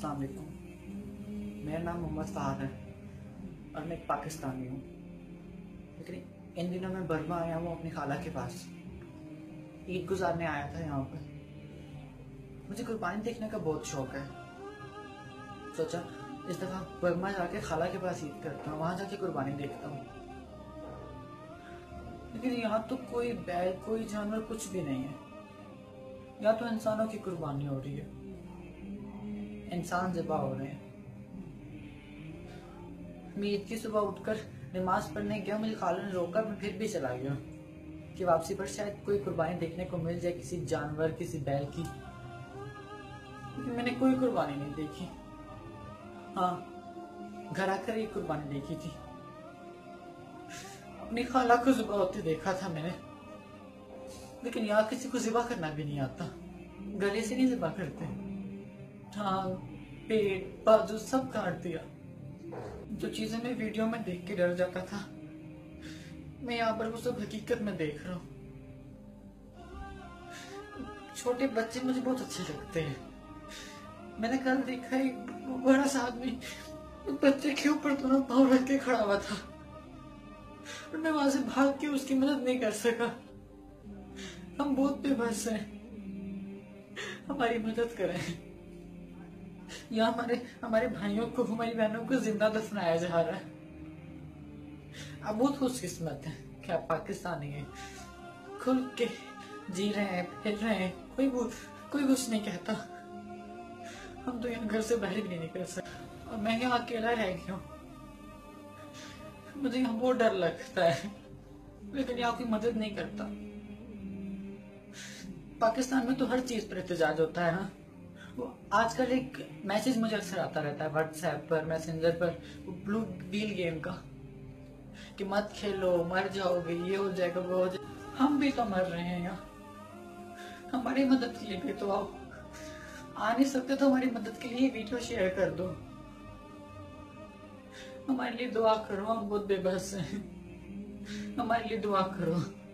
अस्सलाम वालेकुम। मेरा नाम मोहम्मद फ़ाहर है और मैं एक पाकिस्तानी हूँ, लेकिन इन दिनों मैं बर्मा आया हूँ अपनी खाला के पास। ईद गुजारने आया था यहाँ पर। मुझे कुर्बानी देखने का बहुत शौक है। सोचा इस दफ़ा बर्मा जाके खाला के पास ईद करता हूँ, वहाँ जाके कुर्बानी देखता हूँ। लेकिन यहाँ तो कोई बैल, कोई जानवर कुछ भी नहीं है। यहाँ तो इंसानों की कुर्बानी हो रही है, इंसान ज़िबा हो रहे हैं। मैं ईद की सुबह उठकर नमाज पढ़ने गया, मुझे खाला ने रोका, मैं फिर भी चला गया कि वापसी पर शायद कोई कुर्बानी देखने को मिल जाए, किसी जानवर, किसी बैल की। लेकिन मैंने कोई कुर्बानी नहीं देखी। हाँ, घर आकर एक कुर्बानी देखी थी। अपनी खाला को ज़िबा होते देखा था मैंने, लेकिन यहाँ किसी को ज़िबा करना भी नहीं आता। गले से नहीं ज़िबा करते, टांग, पेट, बाजू सब काट दिया। जो चीजें मैं वीडियो में देख के डर जाता था, मैं यहाँ पर वो सब हकीकत में देख रहा हूँ। छोटे बच्चे मुझे बहुत अच्छे लगते हैं। मैंने कल देखा एक बड़ा सा आदमी बच्चे के ऊपर दोनों पाँव रख के खड़ा हुआ था और मैं वहां से भाग के उसकी मदद नहीं कर सका। हम बहुत बेबस हैं, हमारी मदद करें। या हमारे भाइयों को, हमारी बहनों को जिंदा दफनाया जा रहा है। आप बहुत खुशकिस्मत हैं कि आप पाकिस्तानी हैं, खुल के जी रहे हैं, फिर रहे हैं, कोई कुछ नहीं कहता। हम तो यहाँ घर से बाहर भी नहीं निकल सकते और मैं यहाँ अकेला रह गया हूँ। मुझे यहाँ बहुत डर लगता है, लेकिन यहाँ कोई मदद नहीं करता। पाकिस्तान में तो हर चीज पर एहतजाज होता है। हाँ, वो आजकल एक मैसेज मुझे अक्सर आता रहता है व्हाट्सएप पर, मैसेंजर पर, वो ब्लू व्हील गेम का, कि मत खेलो, मर जाओगे, ये हो जाएगा, वो हो जाएगा। हम भी तो मर रहे हैं यहाँ, हमारी मदद के लिए भी तो आओ। आ नहीं सकते तो हमारी मदद के लिए वीडियो शेयर कर दो, हमारे लिए दुआ करो। हम बहुत बेबस हैं, हमारे लिए दुआ करो।